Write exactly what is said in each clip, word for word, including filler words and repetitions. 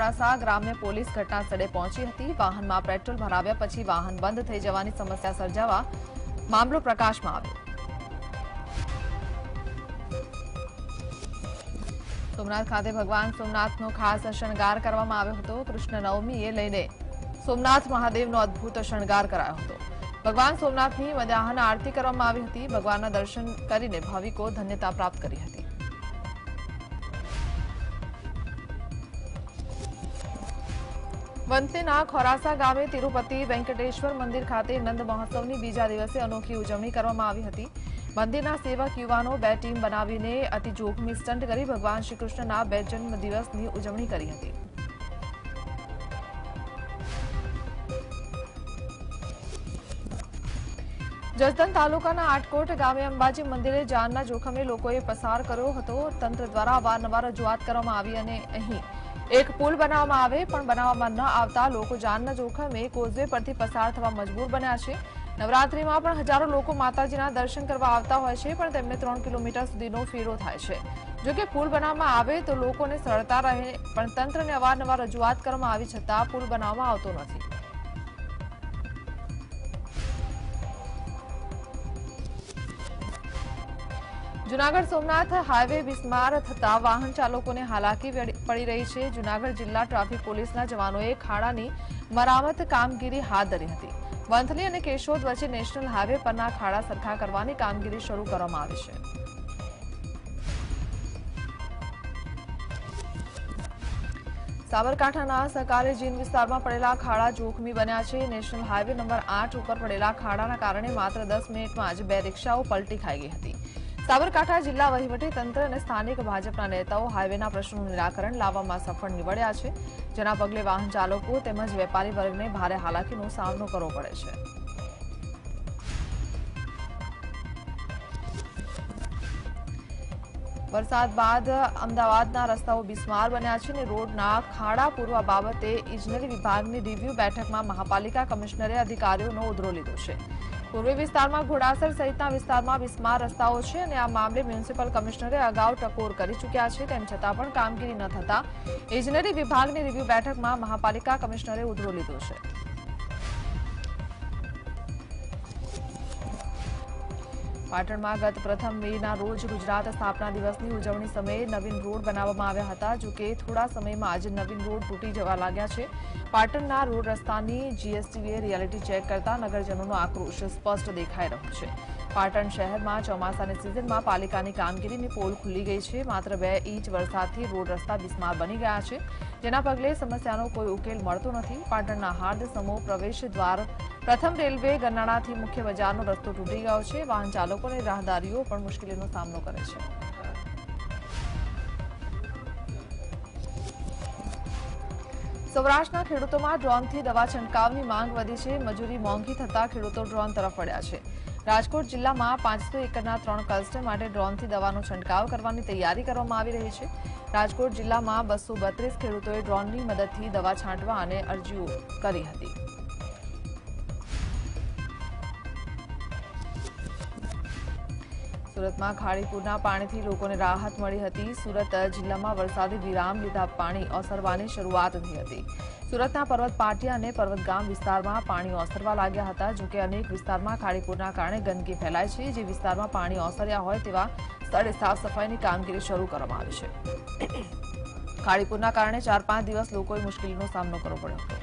ખોડાસા ગ્રામ્ય પોલીસ ઘટના સ્થળે પહોંચી હતી। વાહનમાં પેટ્રોલ ભરાવ્યા પછી વાહન બંધ થઈ જવાની સમસ્યા સર્જાવા મામલો પ્રકાશમાં આવ્યો। સોમનાથ ખાતે ભગવાન સોમનાથનો ખાસ શણગાર કરવામાં આવ્યો હતો। કૃષ્ણ નવમીએ લઈને સોમનાથ મહાદેવનો અદ્ભુત શણગાર કરાયો હતો। ભગવાન સોમનાથની મધ્યાહન આરતી કરવામાં આવી હતી। ભગવાનના દર્શન કરીને ભાવિકો ધન્યતા પ્રાપ્ત કરી હતી। વંથલીના ખોરાસા ગામે તિરુપતિ વેંકટેશ્વર મંદિર ખાતે નંદ મહોત્સવની બીજા દિવસે અનોખી ઉજવણી કરવામાં આવી હતી। મંદિરના સેવક યુવાનો બે ટીમ બનાવીને અતિ જોખમી સ્ટન્ટ કરી ભગવાન શ્રી કૃષ્ણના બે જન્મ દિવસની ઉજવણી કરી હતી। જસદણ તાલુકાના આટકોટ ગામે અંબાજી મંદિરે જાનના જોખમે લોકોએ પસાર કર્યો હતો। તંત્ર દ્વારા અવારનવાર રજૂઆત કરવામાં આવી અને અહીં એક પુલ બનાવવામાં આવે પણ બનાવવામાં ન આવતા લોકો જાનના જોખમે કોઝવે પરથી પસાર થવા મજબૂર બન્યા છે। નવરાત્રીમાં પણ હજારો લોકો માતાજીના દર્શન કરવા આવતા હોય છે પણ તેમને ત્રણ કિલોમીટર સુધીનો ફેરો થાય છે। જો કે પુલ બનાવવામાં આવે તો લોકોને સરળતા રહે પણ તંત્રને અવારનવાર રજૂઆત કરવામાં આવી છતાં પુલ બનાવવામાં આવતો નથી। જૂનાગઢ સોમનાથ હાઈવે બિસ્માર થતા વાહન ચાલકોને હાલાકી પડી રહી છે। જૂનાગઢ જિલ્લા ટ્રાફિક પોલીસના જવાનોએ ખાડાની મરામત કામગીરી હાથ ધરી હતી। વંથલી અને કેશોદ વચ્ચે નેશનલ હાઈવે પરના ખાડા સરખા કરવાની કામગીરી શરૂ કરવામાં આવી છે। સાબરકાંઠાના સકારે જીન વિસ્તારમાં પડેલા ખાડા જોખમી બન્યા છે। નેશનલ હાઈવે નંબર આઠ ઉપર પડેલા ખાડાના કારણે માત્ર દસ મિનિટમાં જ બે રિક્ષાઓ પલટી ખાઈ ગઈ હતી। સાબરકાંઠા જિલ્લા વહીવટી તંત્ર અને સ્થાનિક ભાજપના નેતાઓ હાઈવેના પ્રશ્નોનું નિરાકરણ લાવવામાં સફળ નીવડ્યા છે, જેના પગલે વાહન ચાલકો તેમજ વેપારી વર્ગને ભારે હાલાકીનો સામનો કરવો પડે છે। વરસાદ બાદ અમદાવાદના રસ્તાઓ બિસ્માર બન્યા છે અને રોડના ખાડા પૂરવા બાબતે ઇજનેરી વિભાગની રિવ્યુ બેઠકમાં મહાપાલિકા કમિશનરે અધિકારીઓનો ઉધરો લીધો છે। પૂર્વી વિસ્તારમાં ઘોડાસર સહિતના વિસ્તારમાં બિસ્માર રસ્તાઓ છે અને આ મામલે મ્યુનિસિપલ કમિશનરે અગાઉ ટકોર કરી ચૂક્યા છે। તેમ છતાં પણ કામગીરી ન થતા ઇજનેરી વિભાગની રિવ્યુ બેઠકમાં મહાપાલિકા કમિશનરે ઉધરો લીધો છે। પાટણમાં ગત પ્રથમ મેના રોજ ગુજરાત સ્થાપના દિવસની ઉજવણી સમયે નવીન રોડ બનાવવામાં આવ્યા હતા। જો કે થોડા સમયમાં જ નવીન રોડ તૂટી જવા લાગ્યા છે। પાટણના રોડ રસ્તાની જીએસટીવીએ રિયાલિટી ચેક કરતા નગરજનોનો આક્રોશ સ્પષ્ટ દેખાઈ રહ્યો છે। પાટણ શહેરમાં ચોમાસાની સિઝનમાં પાલિકાની કામગીરીની પોલ ખુલ્લી ગઈ છે। માત્ર બે ઇંચ વરસાદથી રોડ રસ્તા બિસ્માર બની ગયા છે, જેના પગલે સમસ્યાનો કોઈ ઉકેલ મળતો નથી। પાટણના હાર્દ સમૂહ પ્રવેશ દ્વાર પ્રથમ રેલવે ગરનાળાથી મુખ્ય બજારનો રસ્તો તૂટી ગયો છે। વાહન ચાલકો અને રાહદારીઓ પણ મુશ્કેલીનો સામનો કરે છે। સૌરાષ્ટ્રના ખેડૂતોમાં ડ્રોનથી દવા છંટકાવની માંગ વધી છે। મજૂરી મોંઘી થતા ખેડૂતો ડ્રોન તરફ વળ્યા છે। રાજકોટ જિલ્લામાં પાંચસો એકરના ત્રણ ક્લસ્ટર માટે ડ્રોનથી દવાનો છંટકાવ કરવાની તૈયારી કરવામાં આવી રહી છે। રાજકોટ જિલ્લામાં બસો બત્રીસ ખેડૂતોએ ડ્રોનની મદદથી દવા છાંટવા અને અરજીઓ કરી હતી। સુરતમાં ખાડીપુરના પાણીથી લોકોને રાહત મળી હતી। સુરત જિલ્લામાં વરસાદી વિરામ લીધા પાણી ઓસરવાની શરૂઆત થઈ હતી। સુરતના પર્વત પાટિયા અને પર્વતગામ વિસ્તારમાં પાણી ઓસરવા લાગ્યા હતા। જોકે અનેક વિસ્તારમાં ખાડીપુરના કારણે ગંદકી ફેલાય છે। જે વિસ્તારમાં પાણી ઓસર્યા હોય તેવા સ્થળે સાફ સફાઈની કામગીરી શરૂ કરવામાં આવી છે। ખાડીપુરના કારણે ચાર પાંચ દિવસ લોકોએ મુશ્કેલીનો સામનો કરવો પડ્યો હતો।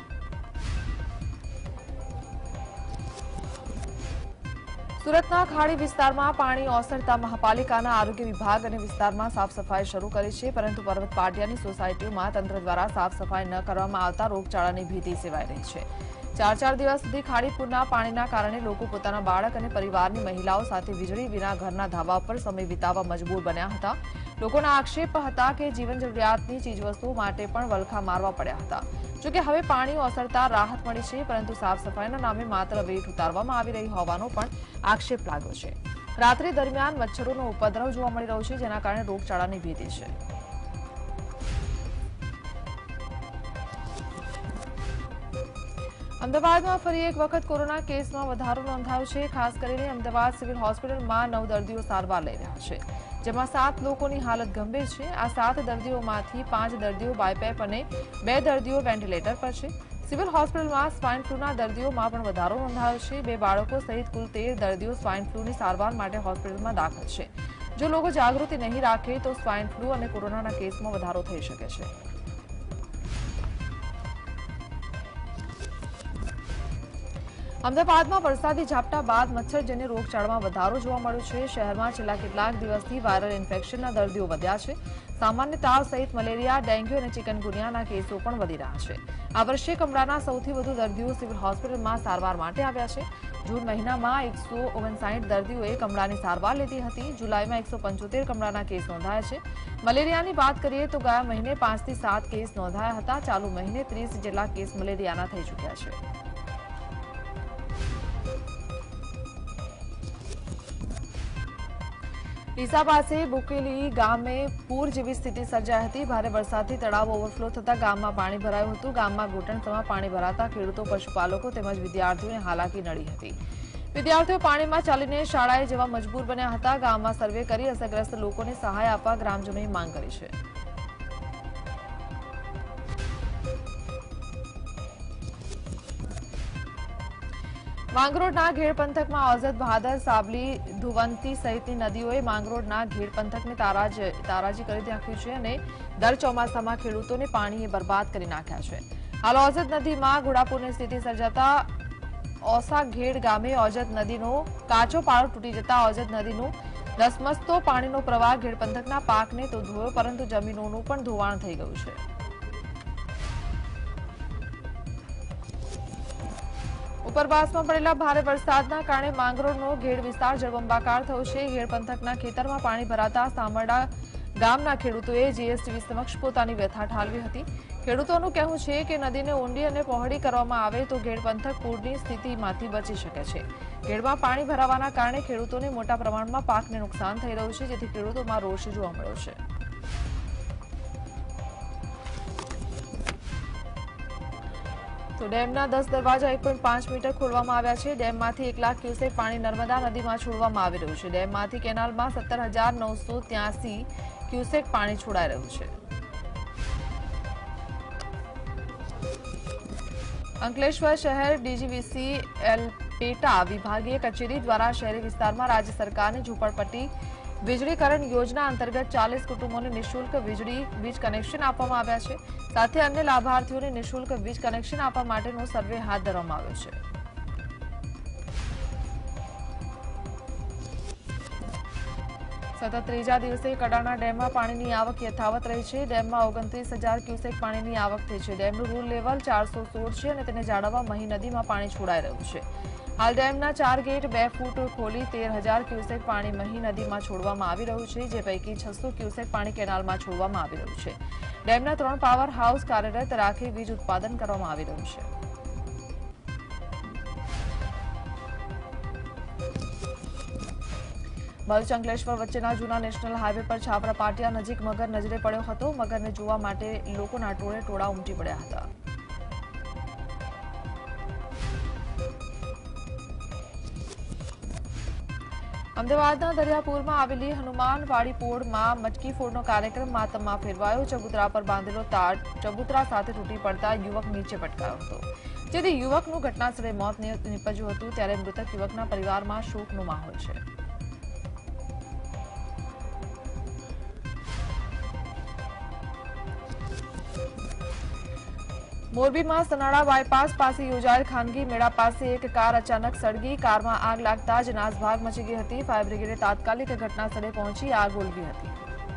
સુરતના ખાડી વિસ્તારમાં પાણી ઓસરતા મહાપાલિકાના આરોગ્ય વિભાગ અને વિસ્તારમાં સાફ સફાઈ શરૂ કરી છે, પરંતુ પર્વત પાટિયાની સોસાયટીઓમાં તંત્ર દ્વારા સાફ સફાઈ ન કરવામાં આવતા રોગચાળાની ભીતિ સેવાઈ રહી છે। ચાર ચાર દિવસ સુધી ખાડીપુરના પાણીના કારણે લોકો પોતાના બાળક અને પરિવારની મહિલાઓ સાથે વીજળી વિના ઘરના ધાબા પર સમય વિતાવવા મજબૂર બન્યા હતા। લોકોના આક્ષેપ હતા કે જીવન જરૂરિયાતની ચીજવસ્તુઓ માટે પણ વલખા મારવા પડ્યા હતા। જોકે હવે પાણી ઓસરતા રાહત મળી છે, પરંતુ સાફ સફાઈના નામે માત્ર વેઠ ઉતારવામાં આવી રહી હોવાનો પણ આક્ષેપ લાગ્યો છે। રાત્રિ દરમિયાન મચ્છરોનો ઉપદ્રવ જોવા મળી રહ્યો છે, જેના કારણે રોગચાળાની ભીતિ છે। અમદાવાદમાં ફરી એક વખત કોરોના કેસમાં વધારો નોંધાયો છે। ખાસ કરીને અમદાવાદ સિવિલ હોસ્પિટલમાં નવ દર્દીઓ સારવાર લઈ રહ્યા છે, જેમાં સાત લોકોની હાલત ગંભીર છે। આ સાત દર્દીઓમાંથી પાંચ દર્દીઓ બાયપેપ અને બે દર્દીઓ વેન્ટિલેટર પર છે। સિવિલ હોસ્પિટલમાં સ્વાઇન ફ્લૂના દર્દીઓમાં પણ વધારો નોંધાયો છે। બે બાળકો સહિત કુલ તેર દર્દીઓ સ્વાઇન ફ્લૂની સારવાર માટે હોસ્પિટલમાં દાખલ છે। જો લોકો જાગૃતિ નહીં રાખે તો સ્વાઇન ફ્લૂ અને કોરોનાના કેસમાં વધારો થઈ શકે છે। અમદાવાદમાં વરસાદી ઝાપટા બાદ મચ્છરજન્ય રોગચાળામાં વધારો જોવા મળ્યો છે। શહેરમાં છેલ્લા કેટલાક દિવસથી વાયરલ ઇન્ફેક્શનના દર્દીઓ વધ્યા છે। સામાન્ય તાવ સહિત મલેરિયા, ડેન્ગ્યુ અને ચિકનગુનિયાના કેસો પણ વધી રહ્યા છે। આ વર્ષે કમળાના સૌથી વધુ દર્દીઓ સિવિલ હોસ્પિટલમાં સારવાર માટે આવ્યા છે। જૂન મહિનામાં એકસો ઓગણસાઠ દર્દીઓએ કમળાની સારવાર લીધી હતી। જુલાઈમાં એકસો પંચોતેર કમળાના કેસ નોંધાયા છે। મલેરિયાની વાત કરીએ તો ગયા મહિને પાંચથી સાત કેસ નોંધાયા હતા। ચાલુ મહિને ત્રીસ જેટલા કેસ મલેરિયાના થઈ ચૂક્યા છે। ડીસા પાસે બોકેલી ગામે પૂર જેવી સ્થિતિ સર્જાઈ હતી। ભારે વરસાદથી તળાવ ઓવરફ્લો થતા ગામમાં પાણી ભરાયું હતું। ગામમાં ઘૂંટણસમાં પાણી ભરાતા ખેડૂતો, પશુપાલકો તેમજ વિદ્યાર્થીઓને હાલાકી નડી હતી। વિદ્યાર્થીઓ પાણીમાં ચાલીને શાળાએ જવા મજબૂર બન્યા હતા। ગામમાં સર્વે કરી અસરગ્રસ્ત લોકોને સહાય આપવા ગ્રામજનોએ માંગ કરી છે। માંગરોળના ઘેડ પંથકમાં ઓઝત, ભાદર, સાબલી, ધુવંતી સહિતની નદીઓએ માંગરોળના ઘેડ પંથકને તારાજી કરી નાખ્યું છે અને દર ચોમાસામાં ખેડૂતોને પાણીએ બરબાદ કરી નાખ્યા છે। હાલ ઓઝત નદીમાં ઘોડાપૂરની સ્થિતિ સર્જાતા ઓસા ઘેડ ગામે ઓઝત નદીનો કાચો પાળો તૂટી જતા ઓઝત નદીનો ધસમસતો પાણીનો પ્રવાહ ઘેડ પંથકના પાકને તો ધોયો, પરંતુ જમીનોનું પણ ધોવાણ થઈ ગયું છે। ઉપરવાસમાં પડેલા ભારે વરસાદના કારણે માંગરોળનો ઘેડ વિસ્તાર જળબંબાકાર થયો છે। ઘેડ પંથકના ખેતરમાં પાણી ભરાતા સામરડા ગામના ખેડૂતોએ જીએસટીવી સમક્ષ પોતાની વ્યથા ઠાલવી હતી। ખેડૂતોનું કહેવું છે કે નદીને ઊંડી અને પહોળી કરવામાં આવે તો ઘેડ પંથક પૂરની સ્થિતિમાંથી બચી શકે છે। ઘેડમાં પાણી ભરાવાના કારણે ખેડૂતોને મોટા પ્રમાણમાં પાકને નુકસાન થઈ રહ્યું છે, જેથી ખેડૂતોમાં રોષ જોવા મળ્યો છે। તો ડેમના દસ દરવાજા એક પોઈન્ટ પાંચ મીટર ખોલવામાં આવ્યા છે। ડેમમાંથી એક લાખ ક્યુસેક પાણી નર્મદા નદીમાં છોડવામાં આવી રહ્યું છે। ડેમમાંથી કેનાલમાં સત્તર હજાર નવસો ત્યાસી ક્યુસેક પાણી છોડાઈ રહ્યું છે। અંકલેશ્વર શહેર ડીજીવીસી એલપેટા વિભાગીય કચેરી દ્વારા શહેરી વિસ્તારમાં રાજ્ય સરકારની ઝૂંપડપટ્ટી વીજળીકરણ યોજના અંતર્ગત ચાલીસ કુટુંબોને નિઃશુલ્ક વીજળી વીજ કનેક્શન આપવામાં આવ્યા છે। સાથે અન્ય લાભાર્થીઓને નિઃશુલ્ક વીજ કનેક્શન આપવા માટેનો સર્વે હાથ ધરવામાં આવ્યો છે। સતત ત્રીજા દિવસે કડાણા ડેમમાં પાણીની આવક યથાવત રહી છે। ડેમમાં ઓગણત્રીસ હજાર ક્યુસેક પાણીની આવક થઈ છે। ડેમનું રૂલ લેવલ ચારસો સોળ છે અને તેને જાળવવા મહી નદીમાં પાણી છોડાઈ રહ્યું છે। હાલ ડેમના ચાર ગેટ બે ફૂટ ખોલી તેર હજાર ક્યુસેક પાણી મહી નદીમાં છોડવામાં આવી રહ્યું છે, જે પૈકી છસો ક્યુસેક પાણી કેનાલમાં છોડવામાં આવી રહ્યું છે। ડેમના ત્રણ પાવર હાઉસ કાર્યરત રાખી વીજ ઉત્પાદન કરવામાં આવી રહ્યું છે। ભરૂચ અંકલેશ્વર વચ્ચેના જૂના નેશનલ હાઈવે પર છાપરા પાટિયા નજીક મગર નજરે પડ્યો હતો। મગરને જોવા માટે લોકોના ટોળે ટોળા ઉમટી પડ્યા હતા। અમદાવાદના દરિયાપુરમાં આવેલી હનુમાનવાડી પોળમાં મટકી ફોડનો કાર્યક્રમ માતમમાં ફેરવાયો। ચબૂતરા પર બાંધેલો તાર ચબૂતરા સાથે તૂટી પડતા યુવક નીચે પટકાયો હતો, જેથી યુવકનું ઘટનાસ્થળે મોત નીપજ્યું હતું। ત્યારે મૃતક યુવકના પરિવારમાં શોકનો માહોલ છે। મોરબીમાં સનાળા બાયપાસ પાસે યોજાયેલ ખાનગી મેળા પાસે એક કાર અચાનક સળગી। કારમાં આગ લાગતા જ નાસભાગ મચી ગઈ હતી। ફાયર બ્રિગેડે તાત્કાલિક ઘટનાસ્થળે પહોંચી આગ ઓલવી હતી।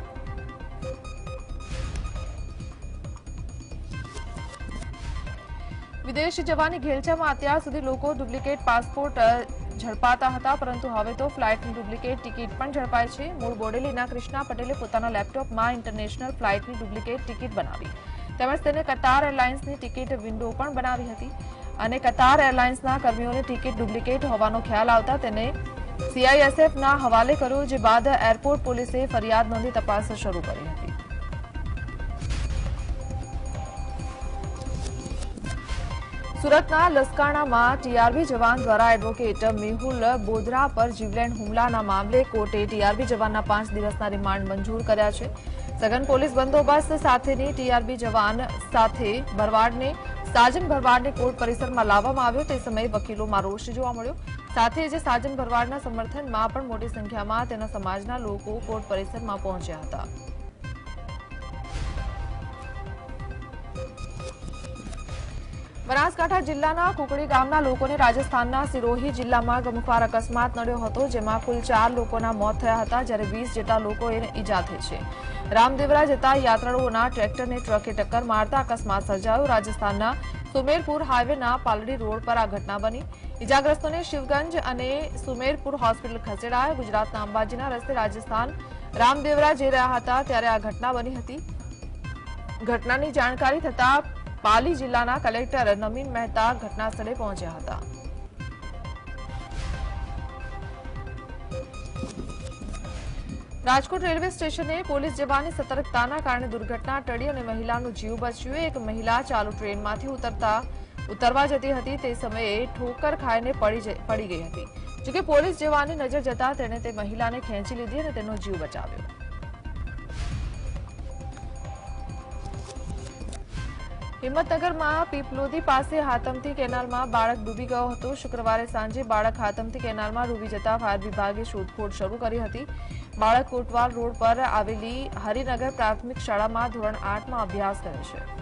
વિદેશ જવાની ઘેલછામાં અત્યાર સુધી લોકો ડુપ્લિકેટ પાસપોર્ટ ઝડપાતા હતા, પરંતુ હવે તો ફ્લાઇટની ડુપ્લિકેટ ટિકિટ પણ ઝડપાય છે। મૂળ બોડેલીના કૃષ્ણા પટેલે પોતાના લેપટોપમાં ઇન્ટરનેશનલ ફ્લાઇટની ડુપ્લિકેટ ટિકિટ બનાવી તેમજ તેને કતાર એરલાઇન્સની ટિકિટ વિન્ડો પણ બનાવી હતી અને કતાર એરલાઇન્સના કર્મીઓને ટિકિટ ડુપ્લિકેટ હોવાનો ખ્યાલ આવતા તેને સીઆઈએસએફના હવાલે કર્યો, જે બાદ એરપોર્ટ પોલીસે ફરિયાદ નોંધી તપાસ શરૂ કરી હતી। સુરતના લસકાણામાં ટીઆરબી જવાન દ્વારા એડવોકેટ મેહુલ બોદરા પર જીવલેણ હુમલાના મામલે કોર્ટે ટીઆરબી જવાનના પાંચ દિવસના રિમાન્ડ મંજૂર કર્યા છે. સઘન પોલીસ બંદોબસ્ત સાથેની ટીઆરબી જવાન સાથે ભરવાડને સાજન ભરવાડને કોર્ટ પરિસરમાં લાવવામાં આવ્યો. તે સમયે વકીલોમાં રોષ જોવા મળ્યો. સાથે જ સાજન ભરવાડના સમર્થનમાં પણ મોટી સંખ્યામાં તેના સમાજના લોકો કોર્ટ પરિસરમાં પહોંચ્યા હતા. બનાસકાંઠા જિલ્લાના કુકડી ગામના લોકોને રાજસ્થાનના સિરોહી જિલ્લામાં ગમખ્વાર અકસ્માત નડ્યો હતો, જેમાં કુલ ચાર લોકોના મોત થયા હતા, જ્યારે વીસ જેટલા લોકોને ઈજા થઈ છે. રામદેવરા જતા યાત્રાળુઓના ટ્રેક્ટરને ટ્રકે ટક્કર મારતા અકસ્માત સર્જાયો. રાજસ્થાનના સુમેરપુર હાઈવેના પાલડી રોડ પર આ ઘટના બની. ઈજાગ્રસ્તોને શિવગંજ અને સુમેરપુર હોસ્પિટલ ખસેડાયા. ગુજરાતના અંબાજીના રસ્તે રાજસ્થાન રામદેવરા જઈ રહ્યા હતા ત્યારે આ ઘટના બની હતી. ઘટનાની જાણકારી થતા પાલી જિલ્લાના કલેક્ટર નમીન મહેતા ઘટનાસ્થળે પહોંચ્યા હતા. રાજકોટ રેલવે સ્ટેશને પોલીસ જવાનની સતર્કતાના કારણે દુર્ઘટના ટળી અને મહિલાનો જીવ બચ્યો. એક મહિલા ચાલુ ટ્રેનમાંથી ઉતરતા ઉતરવા જતી હતી તે સમયે ઠોકર ખાઈને પડી ગઈ હતી. જોકે પોલીસ જવાનની નજર જતા તેણે તે મહિલાને ખેંચી લીધી અને તેનો જીવ બચાવ્યો. હિંમતનગરમાં પીપલોદી પાસે હાથમતી કેનાલમાં બાળક ડૂબી ગયો હતો. શુક્રવારે સાંજે બાળક હાથમતી કેનાલમાં ડૂબી જતા ફાયર વિભાગે શોધખોળ શરૂ કરી હતી. બાળક કોટવાલ રોડ પર આવેલી હરિનગર પ્રાથમિક શાળામાં ધોરણ આઠમાં અભ્યાસ કરે છે.